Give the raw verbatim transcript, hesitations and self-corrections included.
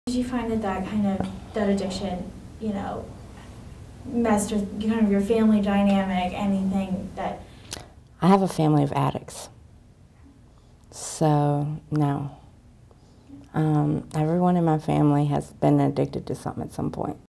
Did you find that that kind of, that addiction, you know, messed with kind of your family dynamic, anything that? I have a family of addicts, so no. Um, everyone in my family has been addicted to something at some point.